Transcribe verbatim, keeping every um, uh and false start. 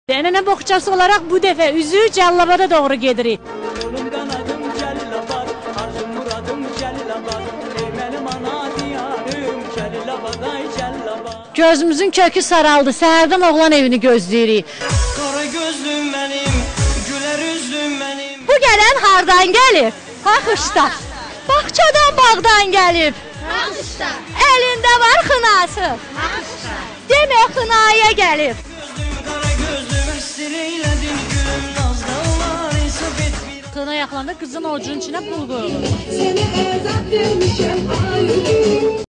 Ənənə boğçası olaraq bu dəfə üzü Cəllabada doğru gedirik. Gözümüzün kökü saraldı, səhərdən oğlan evini gözləyirik. Bu gələn hardan gəlib? Baxışda. Bağçadan, bağdan gəlib. Baxışda. Əlində var xınası. Baxışda. Demək xınaya gəlib. Xına yaxılanda qızın ovucunun içinə pul qoyulur.